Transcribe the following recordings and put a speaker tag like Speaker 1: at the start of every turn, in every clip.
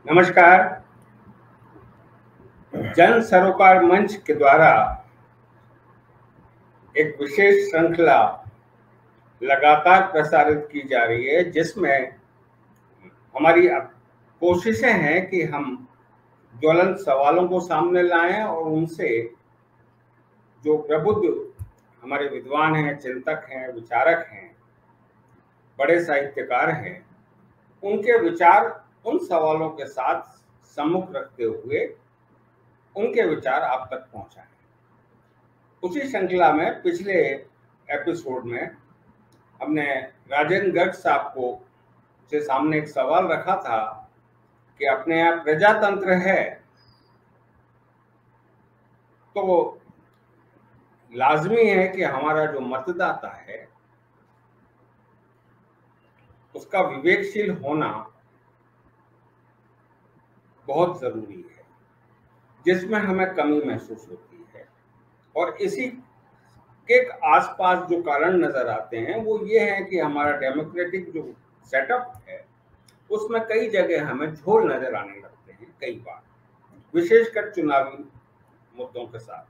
Speaker 1: नमस्कार। जन सरोकार मंच के द्वारा एक विशेष श्रृंखला लगातार प्रसारित की जा रही है, जिसमें हमारी कोशिशें हैं कि हम ज्वलंत सवालों को सामने लाएं और उनसे जो प्रबुद्ध हमारे विद्वान हैं, चिंतक हैं, विचारक हैं, बड़े साहित्यकार हैं, उनके विचार उन सवालों के साथ सम्मुख रखते हुए उनके विचार आप तक पहुंचाएं। उसी श्रृंखला में पिछले एपिसोड में हमने राजेंद्र गर्ग साहब को से सामने एक सवाल रखा था कि अपने यहाँ प्रजातंत्र है तो लाजमी है कि हमारा जो मतदाता है उसका विवेकशील होना बहुत जरूरी है, जिसमें हमें कमी महसूस होती है। और इसी के आसपास जो कारण नजर आते हैं वो ये है कि हमारा डेमोक्रेटिक जो सेटअप है उसमें कई जगह हमें झोल नजर आने लगते हैं, कई बार विशेषकर चुनावी मुद्दों के साथ।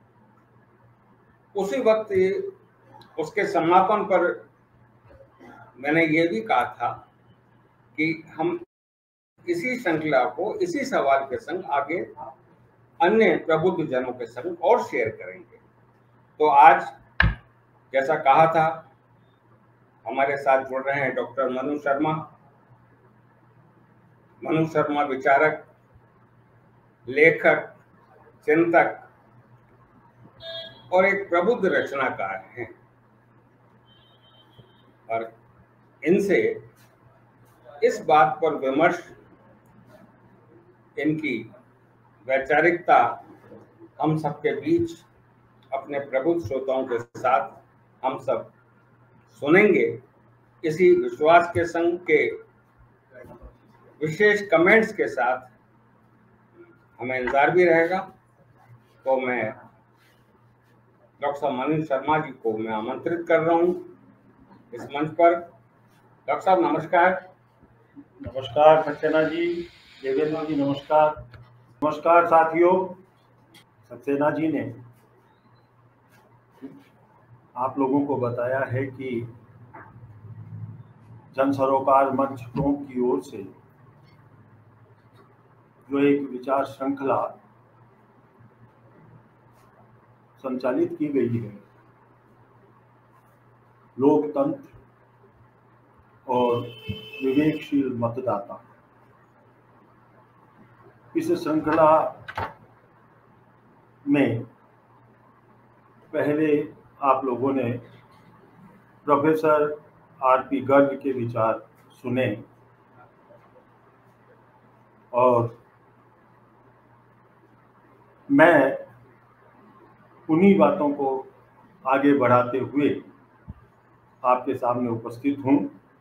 Speaker 1: उसी वक्त उसके समापन पर मैंने ये भी कहा था कि हम इसी श्रृंखला को इसी सवाल के संग आगे अन्य प्रबुद्ध जनों के संग और शेयर करेंगे। तो आज जैसा कहा था, हमारे साथ जुड़ रहे हैं डॉक्टर मनु शर्मा। मनु शर्मा विचारक, लेखक, चिंतक और एक प्रबुद्ध रचनाकार हैं, और इनसे इस बात पर विमर्श, इनकी वैचारिकता हम सबके बीच अपने प्रबुद्ध श्रोताओं के साथ हम सब सुनेंगे। इसी विश्वास के संग के विशेष कमेंट्स के साथ हमें इंतजार भी रहेगा। तो मैं डॉक्टर मनु शर्मा जी को मैं आमंत्रित कर रहा हूँ इस मंच पर। डॉक्टर साहब नमस्कार।
Speaker 2: नमस्कार सक्सेना जी, देवेंद्र जी नमस्कार। नमस्कार साथियों। सक्सेना जी ने आप लोगों को बताया है कि जन सरोकार मंच टोंक की ओर से जो एक विचार श्रृंखला संचालित की गई है, लोकतंत्र और विवेकशील मतदाता, इस श्रृंखला में पहले आप लोगों ने प्रोफेसर आर.पी. गर्ग के विचार सुने और मैं उन्हीं बातों को आगे बढ़ाते हुए आपके सामने उपस्थित हूँ।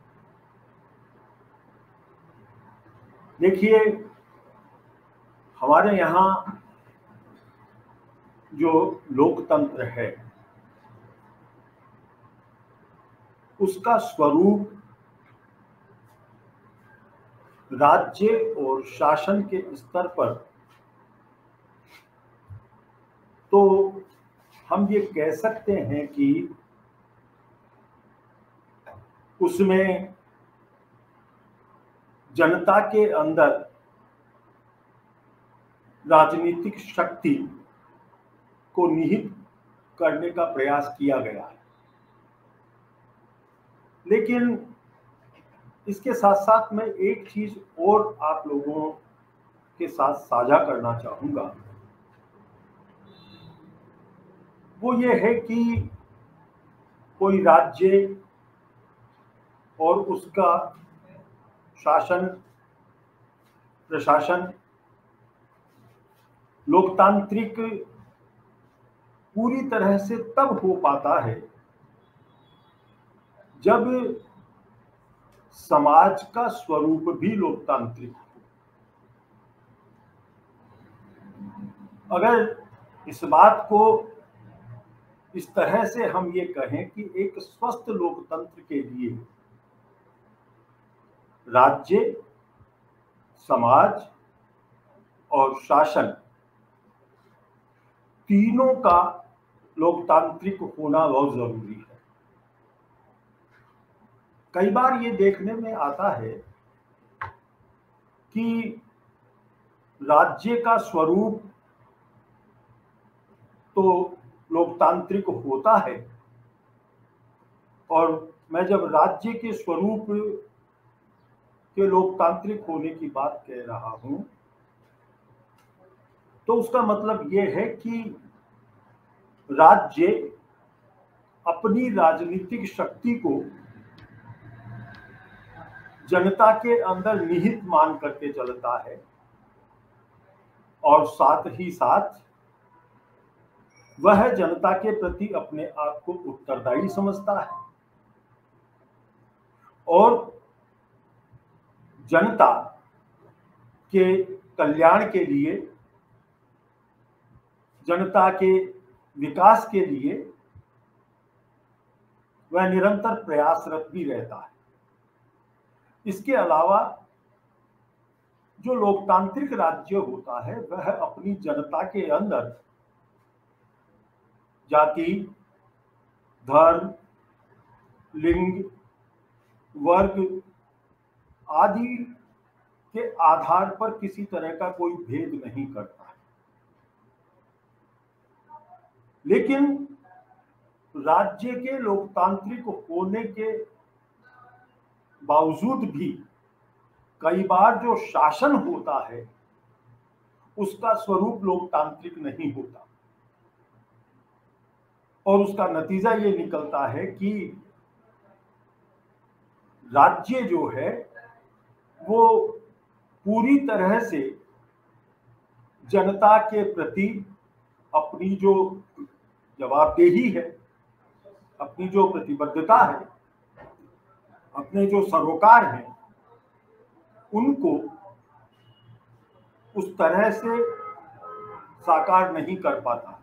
Speaker 2: देखिए, हमारे यहाँ जो लोकतंत्र है उसका स्वरूप राज्य और शासन के स्तर पर तो हम ये कह सकते हैं कि उसमें जनता के अंदर राजनीतिक शक्ति को निहित करने का प्रयास किया गया है। लेकिन इसके साथ साथ मैं एक चीज और आप लोगों के साथ साझा करना चाहूंगा, वो ये है कि कोई राज्य और उसका शासन प्रशासन लोकतांत्रिक पूरी तरह से तब हो पाता है जब समाज का स्वरूप भी लोकतांत्रिक हो। अगर इस बात को इस तरह से हम ये कहें कि एक स्वस्थ लोकतंत्र के लिए राज्य, समाज और शासन तीनों का लोकतांत्रिक होना बहुत जरूरी है। कई बार ये देखने में आता है कि राज्य का स्वरूप तो लोकतांत्रिक होता है, और मैं जब राज्य के स्वरूप के लोकतांत्रिक होने की बात कह रहा हूं तो उसका मतलब यह है कि राज्य अपनी राजनीतिक शक्ति को जनता के अंदर निहित मान करके चलता है, और साथ ही साथ वह जनता के प्रति अपने आप को उत्तरदायी समझता है, और जनता के कल्याण के लिए, जनता के विकास के लिए वह निरंतर प्रयासरत भी रहता है। इसके अलावा जो लोकतांत्रिक राज्य होता है वह अपनी जनता के अंदर जाति, धर्म, लिंग, वर्ग आदि के आधार पर किसी तरह का कोई भेद नहीं करता है। लेकिन राज्य के लोकतांत्रिक होने के बावजूद भी कई बार जो शासन होता है उसका स्वरूप लोकतांत्रिक नहीं होता, और उसका नतीजा ये निकलता है कि राज्य जो है वो पूरी तरह से जनता के प्रति अपनी जो जवाबदेही है, अपनी जो प्रतिबद्धता है, अपने जो सरोकार हैं, उनको उस तरह से साकार नहीं कर पाता।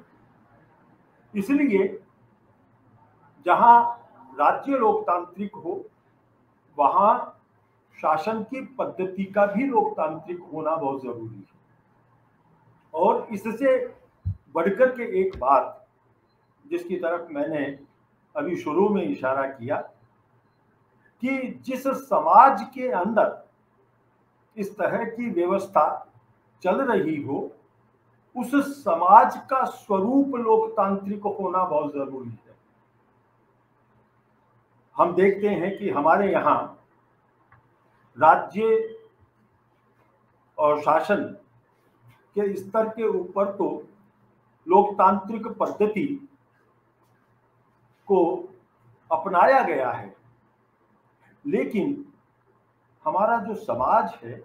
Speaker 2: इसलिए जहां राज्य लोकतांत्रिक हो वहां शासन की पद्धति का भी लोकतांत्रिक होना बहुत जरूरी है। और इससे बढ़कर के एक बात जिसकी तरफ मैंने अभी शुरू में इशारा किया कि जिस समाज के अंदर इस तरह की व्यवस्था चल रही हो उस समाज का स्वरूप लोकतांत्रिक होना बहुत जरूरी है। हम देखते हैं कि हमारे यहाँ राज्य और शासन के स्तर के ऊपर तो लोकतांत्रिक पद्धति को अपनाया गया है, लेकिन हमारा जो समाज है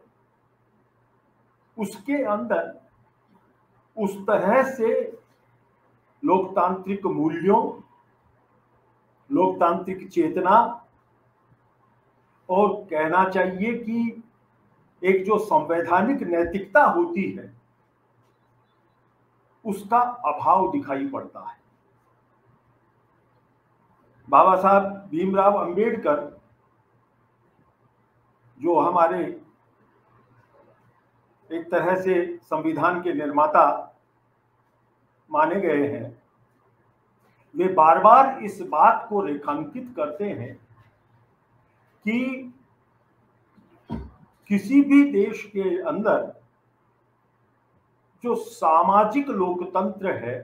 Speaker 2: उसके अंदर उस तरह से लोकतांत्रिक मूल्यों, लोकतांत्रिक चेतना और कहना चाहिए कि एक जो संवैधानिक नैतिकता होती है उसका अभाव दिखाई पड़ता है। बाबा साहब भीमराव अंबेडकर जो हमारे एक तरह से संविधान के निर्माता माने गए हैं, वे बार बार इस बात को रेखांकित करते हैं कि किसी भी देश के अंदर जो सामाजिक लोकतंत्र है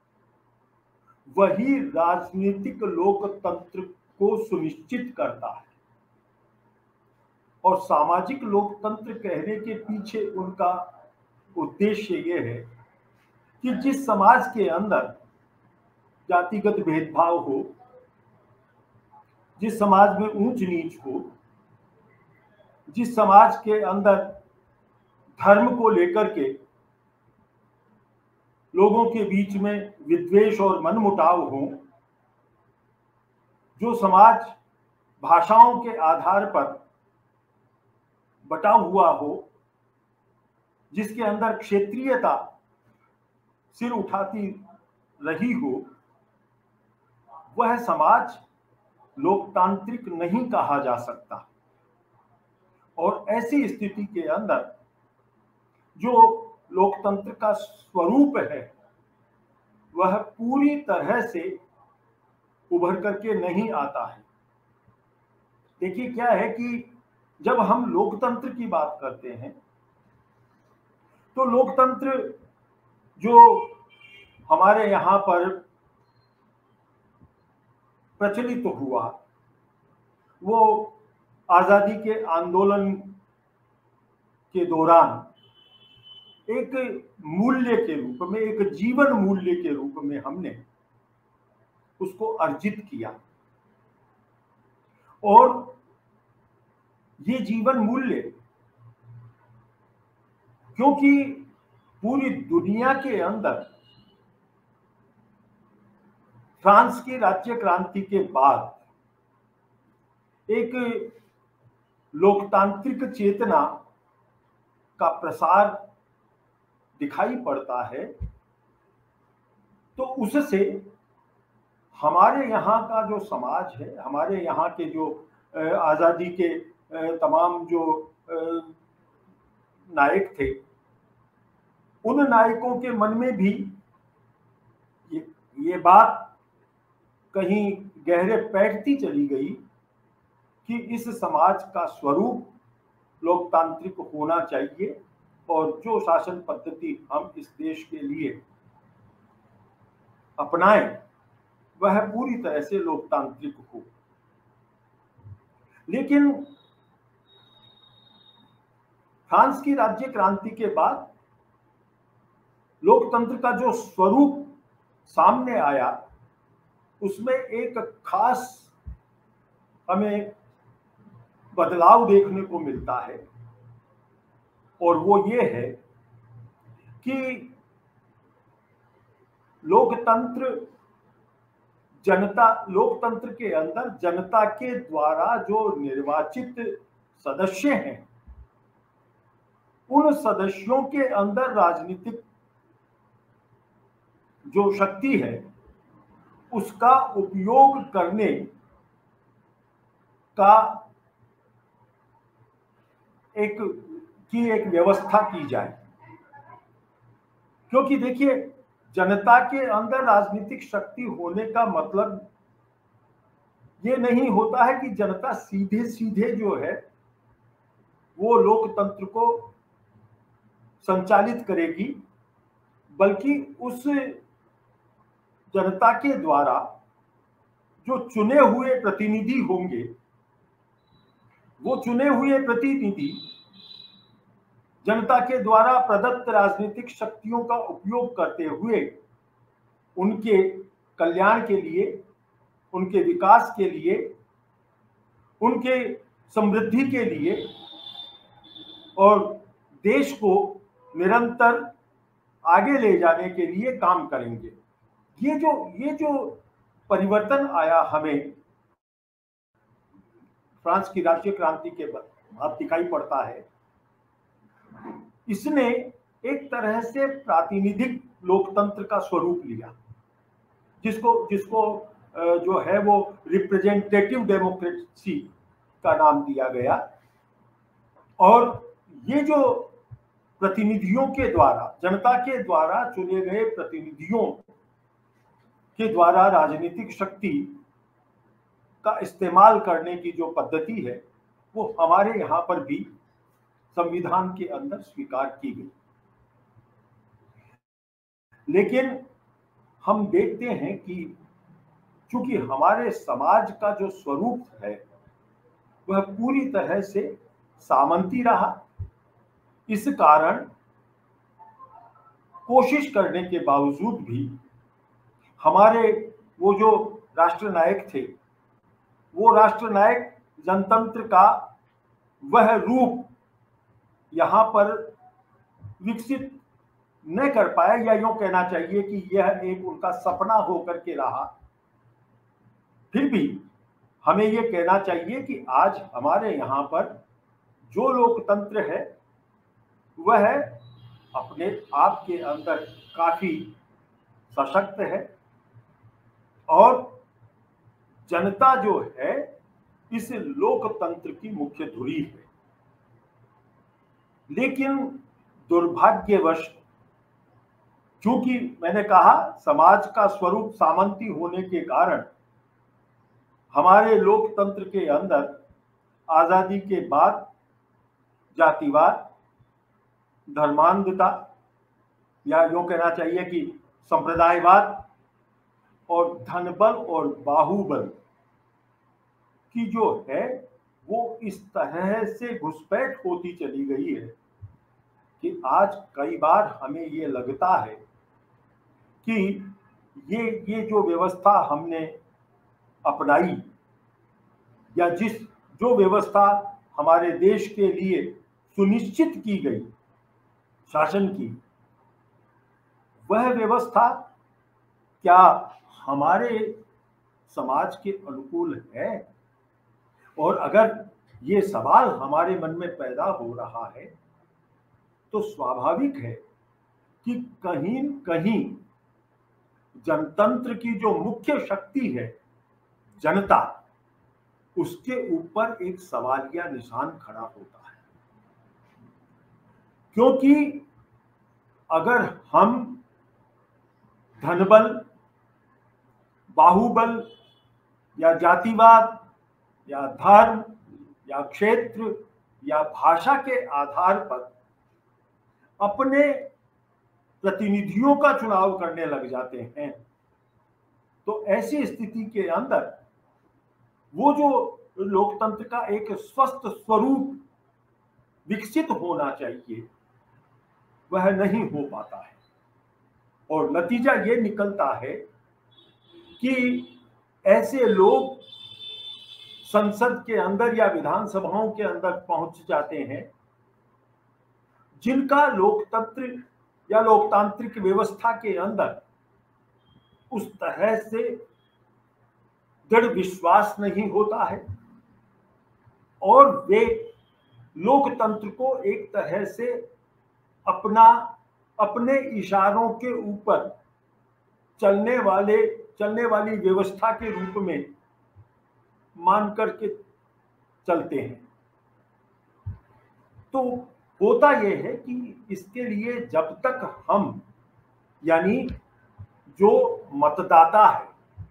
Speaker 2: वही राजनीतिक लोकतंत्र को सुनिश्चित करता है। और सामाजिक लोकतंत्र कहने के पीछे उनका उद्देश्य ये है कि जिस समाज के अंदर जातिगत भेदभाव हो, जिस समाज में ऊंच नीच हो, जिस समाज के अंदर धर्म को लेकर के लोगों के बीच में विद्वेष और मनमुटाव हो, जो समाज भाषाओं के आधार पर बटा हुआ हो, जिसके अंदर क्षेत्रीयता सिर उठाती रही हो, वह समाज लोकतांत्रिक नहीं कहा जा सकता। और ऐसी स्थिति के अंदर जो लोकतंत्र का स्वरूप है वह पूरी तरह से उभर करके नहीं आता है। देखिए क्या है कि जब हम लोकतंत्र की बात करते हैं तो लोकतंत्र जो हमारे यहाँ पर प्रचलित हुआ वो आजादी के आंदोलन के दौरान एक मूल्य के रूप में, एक जीवन मूल्य के रूप में हमने उसको अर्जित किया। और ये जीवन मूल्य क्योंकि पूरी दुनिया के अंदर फ्रांस की राज्य क्रांति के बाद एक लोकतांत्रिक चेतना का प्रसार दिखाई पड़ता है, तो उससे हमारे यहाँ का जो समाज है, हमारे यहाँ के जो आजादी के तमाम जो नायक थे, उन नायकों के मन में भी ये बात कहीं गहरे बैठती चली गई कि इस समाज का स्वरूप लोकतांत्रिक होना चाहिए और जो शासन पद्धति हम इस देश के लिए अपनाएं वह पूरी तरह से लोकतांत्रिक हो। लेकिन फ्रांस की राज्य क्रांति के बाद लोकतंत्र का जो स्वरूप सामने आया उसमें एक खास हमें बदलाव देखने को मिलता है, और वो ये है कि लोकतंत्र के अंदर जनता के द्वारा जो निर्वाचित सदस्य हैं, उन सदस्यों के अंदर राजनीतिक जो शक्ति है उसका उपयोग करने का एक व्यवस्था की जाए। क्योंकि देखिए जनता के अंदर राजनीतिक शक्ति होने का मतलब ये नहीं होता है कि जनता सीधे सीधे जो है वो लोकतंत्र को संचालित करेगी, बल्कि उस जनता के द्वारा जो चुने हुए प्रतिनिधि होंगे, वो चुने हुए प्रतिनिधि जनता के द्वारा प्रदत्त राजनीतिक शक्तियों का उपयोग करते हुए उनके कल्याण के लिए, उनके विकास के लिए, उनके समृद्धि के लिए और देश को निरंतर आगे ले जाने के लिए काम करेंगे। ये जो परिवर्तन आया हमें फ्रांस की राज्य क्रांति के बाद दिखाई पड़ता है, इसने एक तरह से प्रातिनिधिक लोकतंत्र का स्वरूप लिया, जिसको जो है वो रिप्रेजेंटेटिव डेमोक्रेसी का नाम दिया गया। और ये जो प्रतिनिधियों के द्वारा, जनता के द्वारा चुने गए प्रतिनिधियों के द्वारा राजनीतिक शक्ति का इस्तेमाल करने की जो पद्धति है वो हमारे यहाँ पर भी संविधान के अंदर स्वीकार की गई। लेकिन हम देखते हैं कि चूंकि हमारे समाज का जो स्वरूप है वह पूरी तरह से सामंती रहा, इस कारण कोशिश करने के बावजूद भी हमारे वो जो राष्ट्रनायक थे, वो राष्ट्रनायक जनतंत्र का वह रूप यहाँ पर विकसित न कर पाए, या यूं कहना चाहिए कि यह एक उनका सपना होकर के रहा। फिर भी हमें यह कहना चाहिए कि आज हमारे यहाँ पर जो लोकतंत्र है वह अपने आप के अंदर काफी सशक्त है, और जनता जो है इस लोकतंत्र की मुख्य धुरी है। लेकिन दुर्भाग्यवश, चूंकि मैंने कहा समाज का स्वरूप सामंती होने के कारण हमारे लोकतंत्र के अंदर आजादी के बाद जातिवाद, धर्मांधता, या यूं कहना चाहिए कि संप्रदायवाद और धनबल और बाहुबल की जो है वो इस तरह से घुसपैठ होती चली गई है कि आज कई बार हमें ये लगता है कि ये जो व्यवस्था हमने अपनाई, या जो व्यवस्था हमारे देश के लिए सुनिश्चित की गई शासन की, वह व्यवस्था क्या हमारे समाज के अनुकूल है? और अगर ये सवाल हमारे मन में पैदा हो रहा है तो स्वाभाविक है कि कहीं कहीं जनतंत्र की जो मुख्य शक्ति है, जनता, उसके ऊपर एक सवालिया निशान खड़ा होता है। क्योंकि अगर हम धनबल, बाहुबल या जातिवाद या धर्म या क्षेत्र या भाषा के आधार पर अपने प्रतिनिधियों का चुनाव करने लग जाते हैं, तो ऐसी स्थिति के अंदर वो जो लोकतंत्र का एक स्वस्थ स्वरूप विकसित होना चाहिए वह नहीं हो पाता है। और नतीजा ये निकलता है कि ऐसे लोग संसद के अंदर या विधानसभाओं के अंदर पहुंच जाते हैं जिनका लोकतंत्र या लोकतांत्रिक व्यवस्था के अंदर उस तरह से दृढ़ विश्वास नहीं होता है, और वे लोकतंत्र को एक तरह से अपने इशारों के ऊपर चलने वाली व्यवस्था के रूप में मान करके चलते हैं। तो होता यह है कि इसके लिए जब तक हम, यानी जो मतदाता है,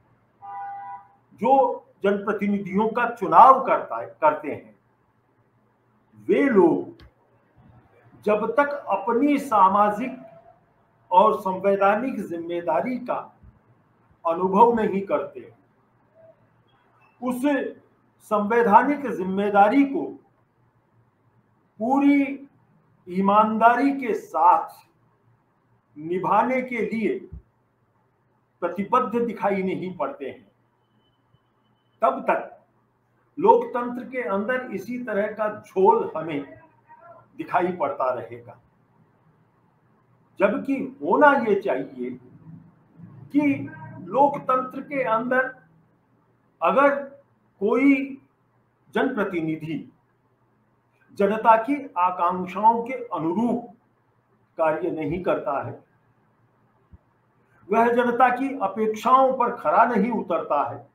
Speaker 2: जो जनप्रतिनिधियों का चुनाव करते हैं, वे लोग जब तक अपनी सामाजिक और संवैधानिक जिम्मेदारी का अनुभव नहीं करते, उस संवैधानिक जिम्मेदारी को पूरी ईमानदारी के साथ निभाने के लिए प्रतिबद्ध दिखाई नहीं पड़ते हैं, तब तक लोकतंत्र के अंदर इसी तरह का झोल हमें दिखाई पड़ता रहेगा। जबकि होना ये चाहिए कि लोकतंत्र के अंदर अगर कोई जनप्रतिनिधि जनता की आकांक्षाओं के अनुरूप कार्य नहीं करता है, वह जनता की अपेक्षाओं पर खरा नहीं उतरता है,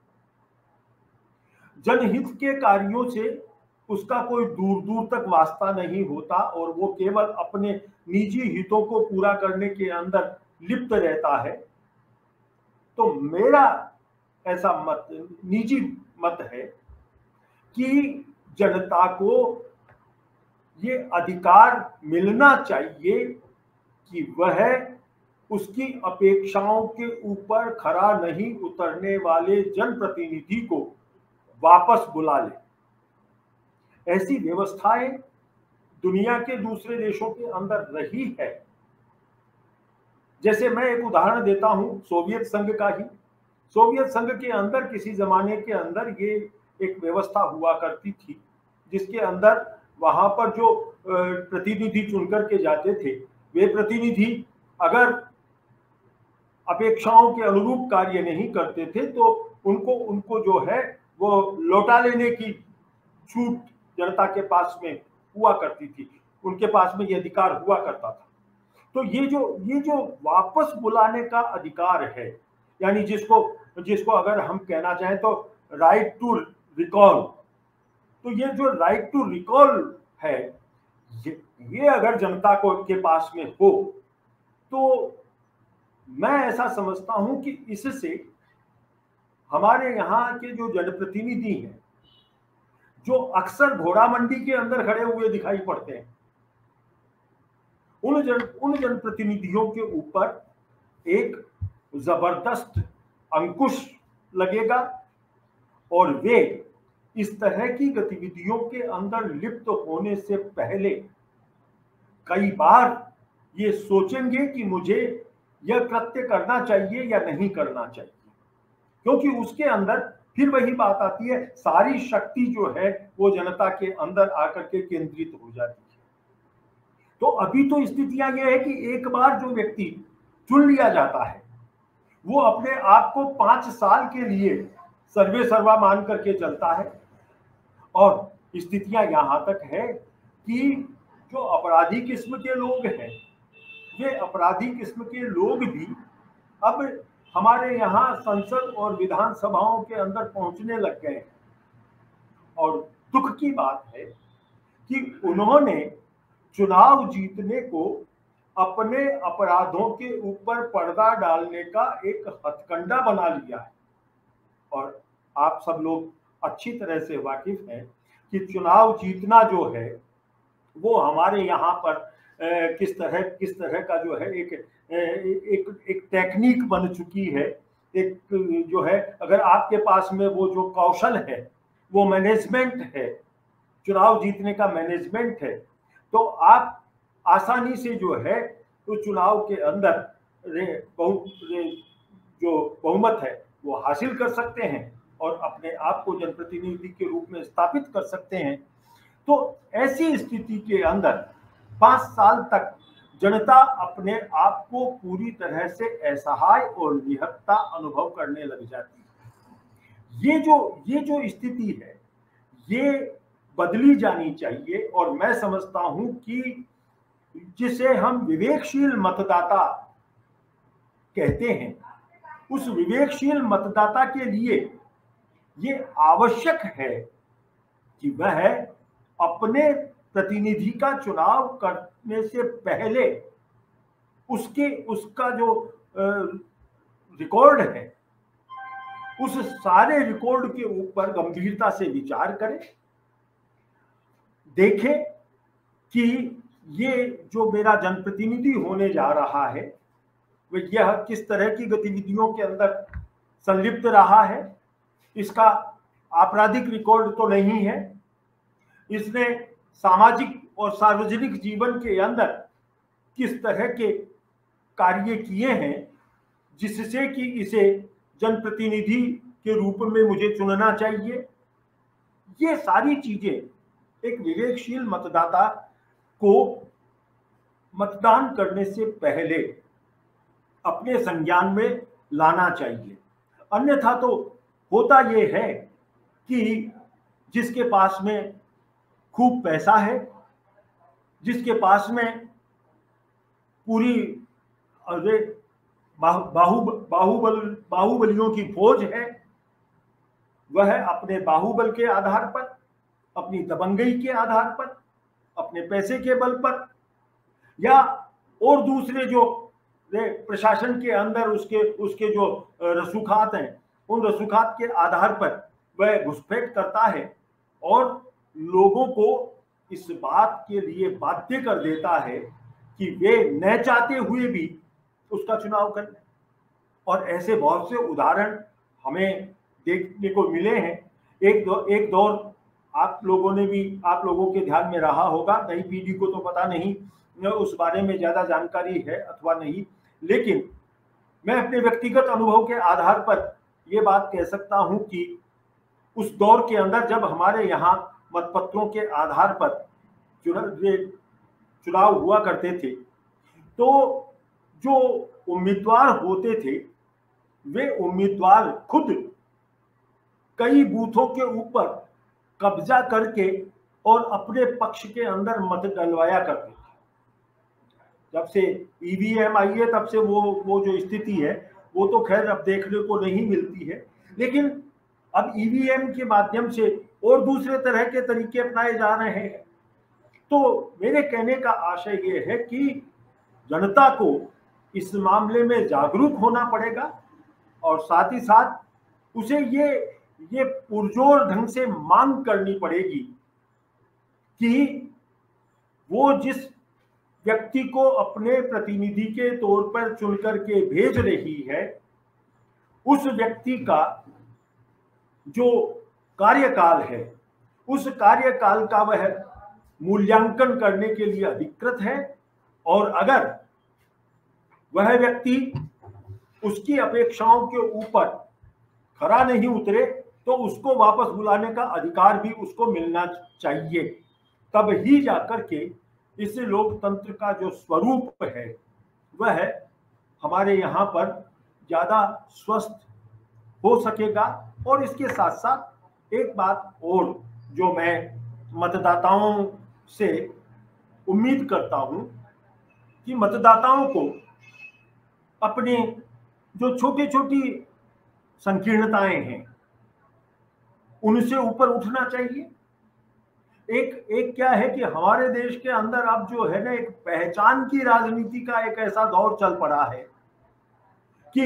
Speaker 2: जनहित के कार्यों से उसका कोई दूर दूर तक वास्ता नहीं होता और वो केवल अपने निजी हितों को पूरा करने के अंदर लिप्त रहता है, तो मेरा ऐसा निजी मत है कि जनता को ये अधिकार मिलना चाहिए कि वह उसकी अपेक्षाओं के ऊपर खरा नहीं उतरने वाले जनप्रतिनिधि को वापस बुला ले। ऐसी व्यवस्थाएं दुनिया के दूसरे देशों के अंदर रही है। जैसे मैं एक उदाहरण देता हूं सोवियत संघ का ही। सोवियत संघ के अंदर किसी जमाने के अंदर ये एक व्यवस्था हुआ करती थी जिसके अंदर वहां पर जो प्रतिनिधि चुनकर के जाते थे, वे प्रतिनिधि अगर अपेक्षाओं के अनुरूप कार्य नहीं करते थे तो उनको जो है वो लौटा लेने की छूट जनता के पास में हुआ करती थी, उनके पास में ये अधिकार हुआ करता था। तो ये जो वापस बुलाने का अधिकार है, यानी जिसको अगर हम कहना चाहें तो राइट टू रिकॉल, तो ये जो राइट टू रिकॉल है, ये अगर जनता को के पास में हो तो मैं ऐसा समझता हूं कि इससे हमारे यहाँ के जो जनप्रतिनिधि हैं, जो अक्सर घोड़ा मंडी के अंदर खड़े हुए दिखाई पड़ते हैं, उन जनप्रतिनिधियों के ऊपर एक जबरदस्त अंकुश लगेगा और वे इस तरह की गतिविधियों के अंदर लिप्त होने से पहले कई बार ये सोचेंगे कि मुझे यह कृत्य करना चाहिए या नहीं करना चाहिए, क्योंकि उसके अंदर फिर वही बात आती है, सारी शक्ति जो है वो जनता के अंदर आकर के केंद्रित हो जाती है। तो अभी तो स्थितियां ये है कि एक बार जो व्यक्ति चुन लिया जाता है वो अपने आप को 5 साल के लिए सर्वे सर्वा मान करके चलता है, और स्थितियां यहां तक है कि जो अपराधी किस्म के लोग हैं, वे अपराधी किस्म के लोग भी अब हमारे यहाँ संसद और विधानसभाओं के अंदर पहुंचने लग गए हैं। और दुख की बात है कि उन्होंने चुनाव जीतने को अपने अपराधों के ऊपर पर्दा डालने का एक हथकंडा बना लिया है। और आप सब लोग अच्छी तरह से वाकिफ हैं कि चुनाव जीतना जो है वो हमारे यहाँ पर किस तरह का जो है एक टेक्निक बन चुकी है। एक जो है, अगर आपके पास में वो जो कौशल है, वो मैनेजमेंट है, चुनाव जीतने का मैनेजमेंट है, तो आप आसानी से जो है तो चुनाव के अंदर जो बहुमत है वो हासिल कर सकते हैं और अपने आप को जनप्रतिनिधि के रूप में स्थापित कर सकते हैं। तो ऐसी स्थिति के अंदर 5 साल तक जनता अपने आप को पूरी तरह से असहाय और निहत्ता अनुभव करने लग जाती है। ये जो स्थिति है ये बदली जानी चाहिए, और मैं समझता हूं कि जिसे हम विवेकशील मतदाता कहते हैं, उस विवेकशील मतदाता के लिए ये आवश्यक है कि वह अपने प्रतिनिधि का चुनाव करने से पहले उसका जो रिकॉर्ड है, उस सारे रिकॉर्ड के ऊपर गंभीरता से विचार करें, देखें कि ये जो मेरा जनप्रतिनिधि होने जा रहा है वह यह किस तरह की गतिविधियों के अंदर संलिप्त रहा है, इसका आपराधिक रिकॉर्ड तो नहीं है, इसने सामाजिक और सार्वजनिक जीवन के अंदर किस तरह के कार्य किए हैं जिससे कि इसे जनप्रतिनिधि के रूप में मुझे चुनना चाहिए। ये सारी चीजें एक विवेकशील मतदाता को मतदान करने से पहले अपने संज्ञान में लाना चाहिए। अन्यथा तो होता ये है कि जिसके पास में खूब पैसा है, जिसके पास में पूरी बाहुबलियों की फौज है, वह अपने बाहुबल के आधार पर, अपनी दबंगई के आधार पर, अपने पैसे के बल पर, या और दूसरे जो प्रशासन के अंदर उसके जो रसूखात हैं, उन रसूखात के आधार पर वह घुसपैठ करता है और लोगों को इस बात के लिए बाध्य कर देता है कि वे न चाहते हुए भी उसका चुनाव करें। और ऐसे बहुत से उदाहरण हमें देखने को मिले हैं। एक दौर आप लोगों के ध्यान में रहा होगा, नई पीढ़ी को तो पता नहीं उस बारे में ज्यादा जानकारी है अथवा नहीं, लेकिन मैं अपने व्यक्तिगत अनुभव के आधार पर यह बात कह सकता हूं कि उस दौर के अंदर जब हमारे यहाँ मतपत्रों के आधार पर चुनाव हुआ करते थे, तो जो उम्मीदवार होते थे वे उम्मीदवार खुद कई बूथों के ऊपर कब्जा करके और अपने पक्ष के अंदर मत डलवाया करते थे। जब से ईवीएम आई है तब से वो जो स्थिति है वो तो खैर अब देखने को नहीं मिलती है, लेकिन अब ईवीएम के माध्यम से और दूसरे तरह के तरीके अपनाए जा रहे हैं। तो मेरे कहने का आशय ये है कि जनता को इस मामले में जागरूक होना पड़ेगा और साथ ही साथ उसे ये पुरजोर ढंग से मांग करनी पड़ेगी कि वो जिस व्यक्ति को अपने प्रतिनिधि के तौर पर चुन करके भेज रही है, उस व्यक्ति का जो कार्यकाल है, उस कार्यकाल का वह मूल्यांकन करने के लिए अधिकृत है, और अगर वह व्यक्ति उसकी अपेक्षाओं के ऊपर खरा नहीं उतरे तो उसको वापस बुलाने का अधिकार भी उसको मिलना चाहिए। तब ही जाकर के इस लोकतंत्र का जो स्वरूप है वह हमारे यहाँ पर ज़्यादा स्वस्थ हो सकेगा। और इसके साथ साथ एक बात और जो मैं मतदाताओं से उम्मीद करता हूँ कि मतदाताओं को अपने जो छोटी छोटी संकीर्णताएं हैं उनसे ऊपर उठना चाहिए। एक क्या है कि हमारे देश के अंदर अब जो है ना, एक पहचान की राजनीति का एक ऐसा दौर चल पड़ा है कि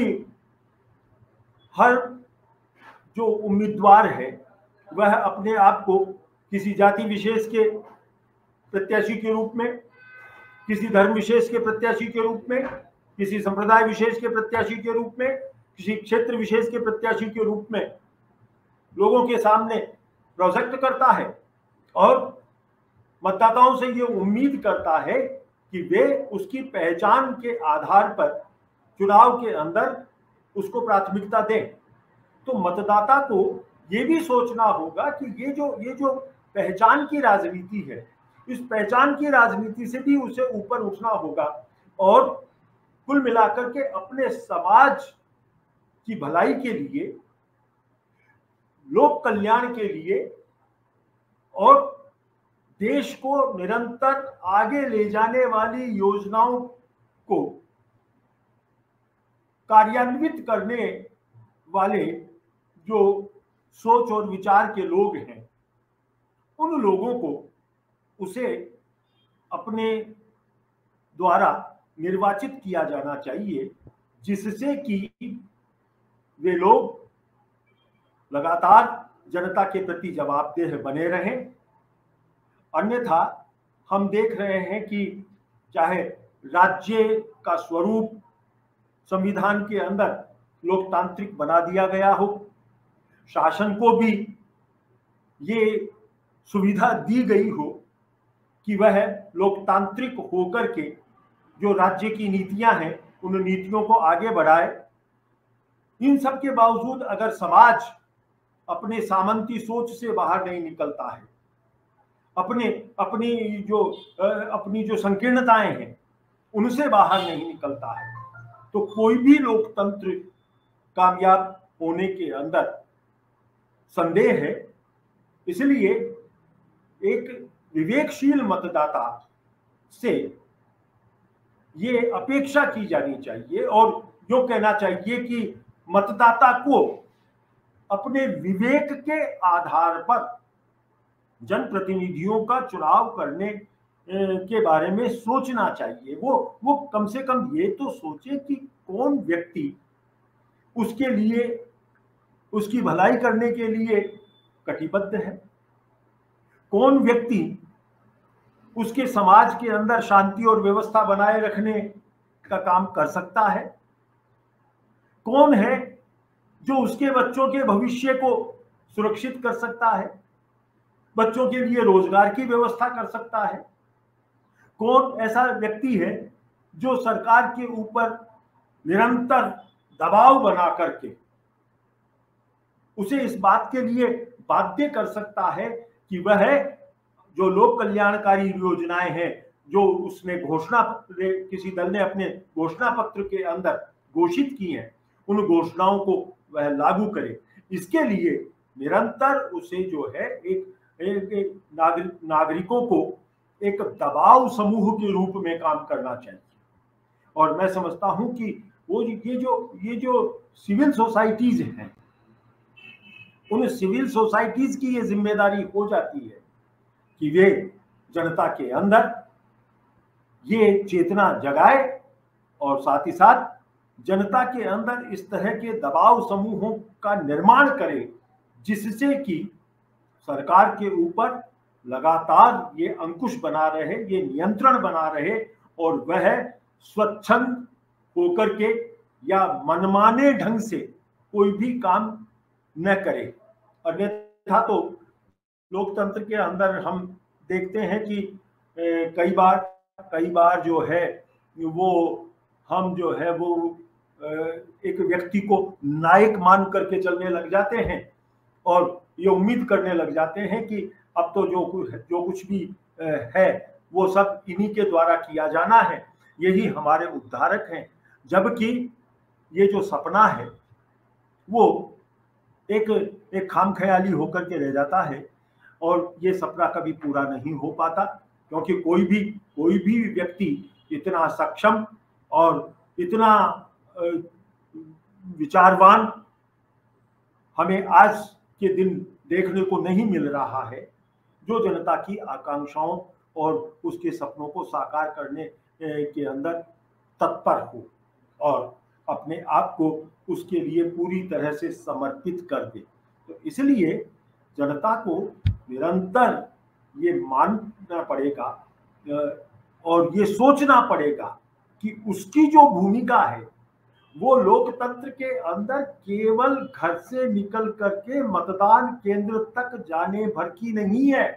Speaker 2: हर जो उम्मीदवार है वह अपने आप को किसी जाति विशेष के प्रत्याशी के रूप में, किसी धर्म विशेष के प्रत्याशी के रूप में, किसी संप्रदाय विशेष के प्रत्याशी के रूप में, किसी क्षेत्र विशेष के प्रत्याशी के रूप में लोगों के सामने प्रोजेक्ट करता है और मतदाताओं से ये उम्मीद करता है कि वे उसकी पहचान के आधार पर चुनाव के अंदर उसको प्राथमिकता दें। तो मतदाता को ये भी सोचना होगा कि ये जो पहचान की राजनीति है, इस पहचान की राजनीति से भी उसे ऊपर उठना होगा और कुल मिलाकर के अपने समाज की भलाई के लिए, लोक कल्याण के लिए और देश को निरंतर आगे ले जाने वाली योजनाओं को कार्यान्वित करने वाले जो सोच और विचार के लोग हैं, उन लोगों को उसे अपने द्वारा निर्वाचित किया जाना चाहिए, जिससे कि वे लोग लगातार जनता के प्रति जवाबदेह बने रहें। अन्यथा हम देख रहे हैं कि चाहे राज्य का स्वरूप संविधान के अंदर लोकतांत्रिक बना दिया गया हो, शासन को भी ये सुविधा दी गई हो कि वह लोकतांत्रिक होकर के जो राज्य की नीतियां हैं उन नीतियों को आगे बढ़ाए। इन सब के बावजूद अगर समाज अपने सामंती सोच से बाहर नहीं निकलता है, अपनी जो संकीर्णताएं हैं उनसे बाहर नहीं निकलता है, तो कोई भी लोकतंत्र कामयाब होने के अंदर संदेह है। इसलिए एक विवेकशील मतदाता से ये अपेक्षा की जानी चाहिए और जो कहना चाहिए कि मतदाता को अपने विवेक के आधार पर जनप्रतिनिधियों का चुनाव करने के बारे में सोचना चाहिए। वो कम से कम ये तो सोचे कि कौन व्यक्ति उसके लिए, उसकी भलाई करने के लिए कटिबद्ध है, कौन व्यक्ति उसके समाज के अंदर शांति और व्यवस्था बनाए रखने का काम कर सकता है, कौन है जो उसके बच्चों के भविष्य को सुरक्षित कर सकता है, बच्चों के लिए रोजगार की व्यवस्था कर सकता है, कौन ऐसा व्यक्ति है जो सरकार के ऊपर निरंतर दबाव बना करके उसे इस बात के लिए बाध्य कर सकता है कि वह जो लोक कल्याणकारी योजनाएं हैं जो उसने किसी दल ने अपने घोषणा पत्र के अंदर घोषित की हैं, उन घोषणाओं को वह लागू करे। इसके लिए निरंतर उसे जो है एक नागरिकों को एक दबाव समूह के रूप में काम करना चाहिए। और मैं समझता हूं कि वो ये जो सिविल सोसाइटीज हैं, उन सिविल सोसाइटीज की ये जिम्मेदारी हो जाती है कि वे जनता के अंदर ये चेतना जगाए और साथ ही साथ जनता के अंदर इस तरह के दबाव समूहों का निर्माण करे जिससे कि सरकार के ऊपर लगातार ये अंकुश बना रहे, ये नियंत्रण बना रहे और वह स्वच्छंद होकर के या मनमाने ढंग से कोई भी काम न करे। अन्यथा तो लोकतंत्र के अंदर हम देखते हैं कि कई बार जो है वो हम जो है वो एक व्यक्ति को नायक मान करके चलने लग जाते हैं और ये उम्मीद करने लग जाते हैं कि अब तो जो कुछ भी है वो सब इन्हीं के द्वारा किया जाना है, यही हमारे उद्धारक हैं। जबकि ये जो सपना है वो एक खामख्याली होकर के रह जाता है और ये सपना कभी पूरा नहीं हो पाता, क्योंकि कोई भी व्यक्ति इतना सक्षम और इतना विचारवान हमें आज के दिन देखने को नहीं मिल रहा है, जो जनता की आकांक्षाओं और उसके सपनों को साकार करने के अंदर तत्पर हो और अपने आप को उसके लिए पूरी तरह से समर्पित कर दे। तो इसलिए जनता को निरंतर ये मानना पड़ेगा और ये सोचना पड़ेगा कि उसकी जो भूमिका है वो लोकतंत्र के अंदर केवल घर से निकल करके मतदान केंद्र तक जाने भर की नहीं है।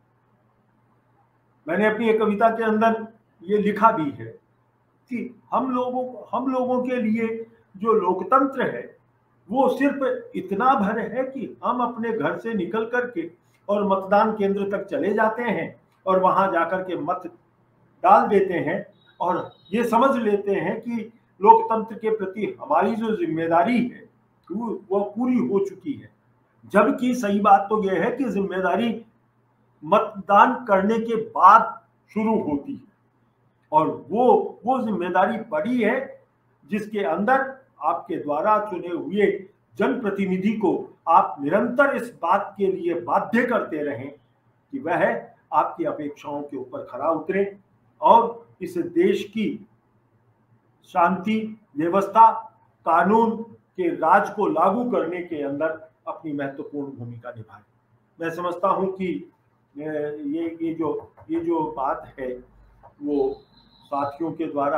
Speaker 2: मैंने अपनी एक कविता के अंदर ये लिखा भी है कि हम लोगों के लिए जो लोकतंत्र है वो सिर्फ इतना भर है कि हम अपने घर से निकल करके और मतदान केंद्र तक चले जाते हैं और वहां जाकर के मत डाल देते हैं और ये समझ लेते हैं कि लोकतंत्र के प्रति हमारी जो जिम्मेदारी है वो पूरी हो चुकी है। जबकि सही बात तो यह है कि जिम्मेदारी मतदान करने के बाद शुरू होती है और वो जिम्मेदारी बड़ी है जिसके अंदर आपके द्वारा चुने हुए जनप्रतिनिधि को आप निरंतर इस बात के लिए बाध्य करते रहें कि वह आपकी अपेक्षाओं के ऊपर खरा उतरे और इस देश की शांति व्यवस्था कानून के राज को लागू करने के अंदर अपनी महत्वपूर्ण भूमिका निभाए। मैं समझता हूं कि ये जो बात है वो साथियों के द्वारा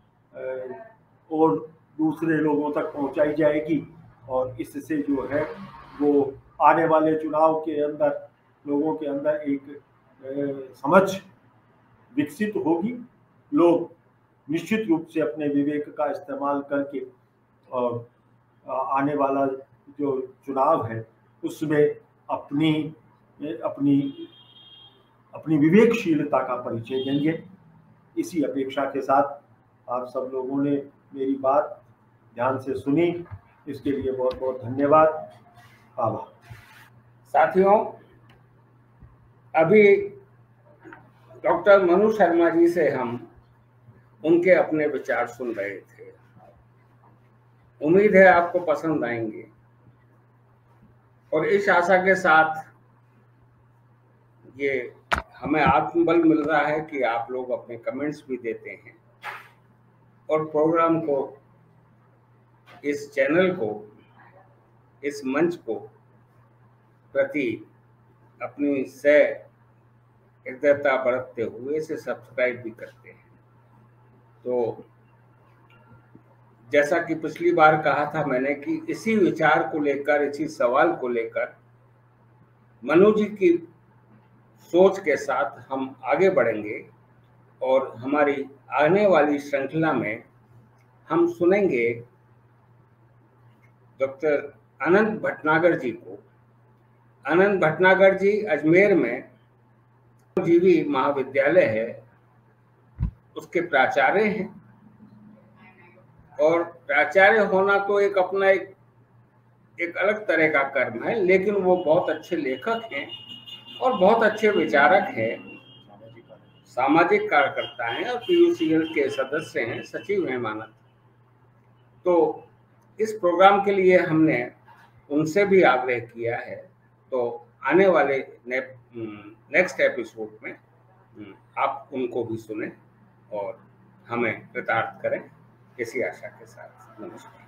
Speaker 2: और दूसरे लोगों तक पहुंचाई जाएगी और इससे जो है वो आने वाले चुनाव के अंदर लोगों के अंदर एक समझ विकसित होगी। लोग निश्चित रूप से अपने विवेक का इस्तेमाल करके और आने वाला जो चुनाव है उसमें अपनी विवेकशीलता का परिचय देंगे। इसी अपेक्षा के साथ आप सब लोगों ने मेरी बात ध्यान से सुनी, इसके लिए बहुत बहुत धन्यवाद। आभार।
Speaker 1: साथियों, अभी डॉक्टर मनु शर्मा जी से हम उनके अपने विचार सुन रहे थे। उम्मीद है आपको पसंद आएंगे और इस आशा के साथ ये हमें आत्मबल मिल रहा है कि आप लोग अपने कमेंट्स भी देते हैं और प्रोग्राम को, इस चैनल को, इस मंच को प्रति अपनी हृदयता बरतते हुए इसे सब्सक्राइब भी करते हैं। तो जैसा कि पिछली बार कहा था मैंने कि इसी विचार को लेकर, इसी सवाल को लेकर मनु जी की सोच के साथ हम आगे बढ़ेंगे और हमारी आने वाली श्रृंखला में हम सुनेंगे डॉक्टर अनंत भटनागर जी को। अनंत भटनागर जी अजमेर में जीवी महाविद्यालय है, उसके प्राचार्य हैं और प्राचार्य होना तो एक अपना एक अलग तरह का कर्म है, लेकिन वो बहुत अच्छे लेखक हैं और बहुत अच्छे विचारक हैं, सामाजिक कार्यकर्ता हैं और PUCL के सदस्य हैं, सचिव हैं मानद। तो इस प्रोग्राम के लिए हमने उनसे भी आग्रह किया है। तो आने वाले नेक्स्ट एपिसोड में आप उनको भी सुने और हमें कृतार्थ करें, इसी आशा के साथ नमस्कार।